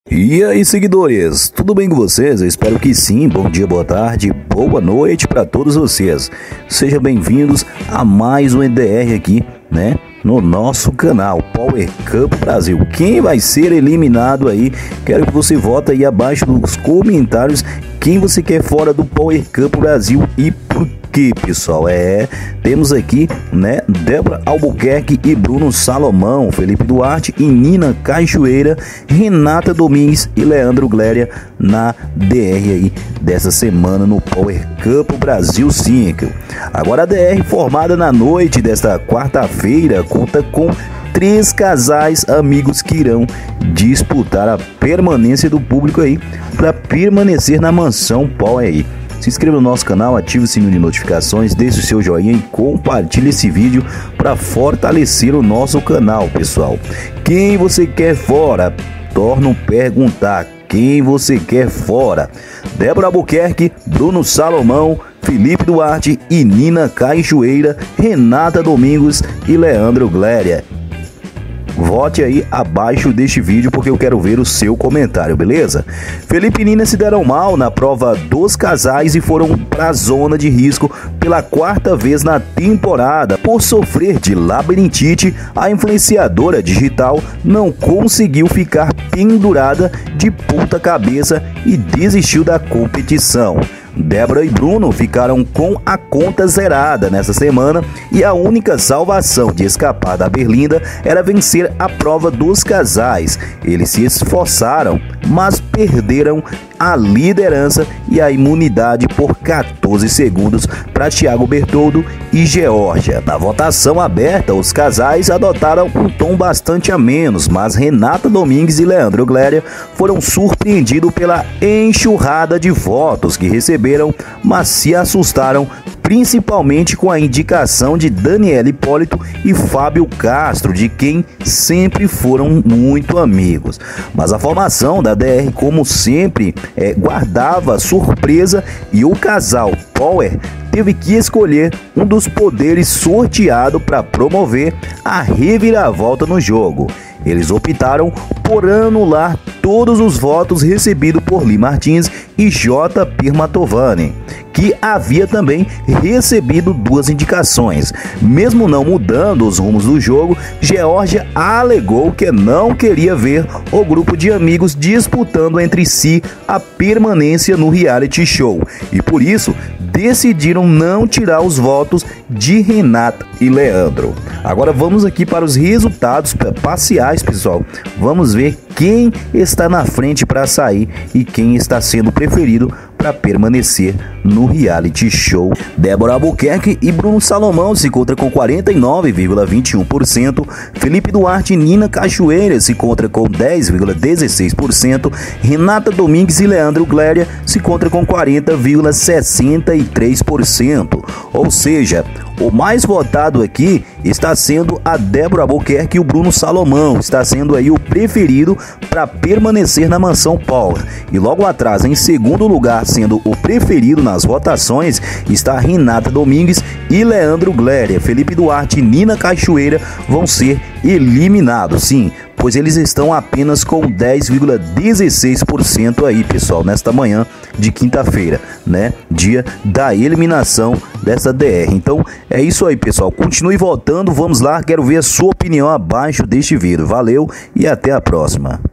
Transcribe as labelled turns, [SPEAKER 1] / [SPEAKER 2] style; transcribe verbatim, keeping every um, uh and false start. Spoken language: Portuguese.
[SPEAKER 1] E aí, seguidores, tudo bem com vocês? Eu espero que sim. Bom dia, boa tarde, boa noite para todos vocês. Sejam bem-vindos a mais um E D R aqui, né? No nosso canal Power Cup Brasil. Quem vai ser eliminado aí? Quero que você vote aí abaixo nos comentários quem você quer fora do Power Cup Brasil e por quê, pessoal. É, temos aqui, né, Débora Albuquerque e Bruno Salomão, Felipe Duarte e Nina Cachoeira, Renata Domingues e Leandro Gléria na D R aí dessa semana no Power Cup Brasil cinco. Agora a D R formada na noite desta quarta-feira conta com três casais amigos que irão disputar a permanência do público aí para permanecer na mansão Power aí. Se inscreva no nosso canal, ative o sininho de notificações, deixe o seu joinha e compartilhe esse vídeo para fortalecer o nosso canal, pessoal. Quem você quer fora? Torno perguntar. Quem você quer fora? Débora Albuquerque, Bruno Salomão, Felipe Duarte e Nina Cachoeira, Renata Domingos e Leandro Gléria. Vote aí abaixo deste vídeo porque eu quero ver o seu comentário, beleza? Felipe e Nina se deram mal na prova dos casais e foram para a zona de risco pela quarta vez na temporada. Por sofrer de labirintite, a influenciadora digital não conseguiu ficar pendurada de ponta cabeça e desistiu da competição. Débora e Bruno ficaram com a conta zerada nessa semana e a única salvação de escapar da berlinda era vencer a prova dos casais. Eles se esforçaram, mas perderam a liderança e a imunidade por quatorze segundos para Thiago Bertoldo e Georgia. Na votação aberta, os casais adotaram um tom bastante a menos, mas Renata Domingues e Leandro Gléria foram surpreendidos pela enxurrada de votos que receberam, mas se assustaram principalmente com a indicação de Daniela Hipólito e Fábio Castro, de quem sempre foram muito amigos. Mas a formação da D R, como sempre, é, guardava surpresa e o casal Power teve que escolher um dos poderes sorteado para promover a reviravolta no jogo. Eles optaram por anular todos os votos recebidos por Li Martins e J. Pirmatovani, que havia também recebido duas indicações. Mesmo não mudando os rumos do jogo, Georgia alegou que não queria ver o grupo de amigos disputando entre si a permanência no reality show e por isso decidiram não tirar os votos de Renata e Leandro. Agora vamos aqui para os resultados parciais, pessoal. Vamos ver quem está na frente para sair e quem está sendo preferido para permanecer no reality show. Débora Albuquerque e Bruno Salomão se encontram com quarenta e nove vírgula vinte e um por cento, Felipe Duarte e Nina Cachoeira se encontram com dez vírgula dezesseis por cento, Renata Domingues e Leandro Gléria se encontram com quarenta vírgula sessenta e três por cento. Ou seja, o mais votado aqui está sendo a Débora Albuquerque e o Bruno Salomão, está sendo aí o preferido para permanecer na mansão Power. E logo atrás, em segundo lugar, sendo o preferido nas votações, está Renata Domingues e Leandro Gléria. Felipe Duarte e Nina Cachoeira vão ser eliminados, sim, pois eles estão apenas com dez vírgula dezesseis por cento aí, pessoal, nesta manhã de quinta-feira, né? Dia da eliminação dessa D R. Então é isso aí, pessoal. Continue votando, vamos lá, quero ver a sua opinião abaixo deste vídeo. Valeu e até a próxima.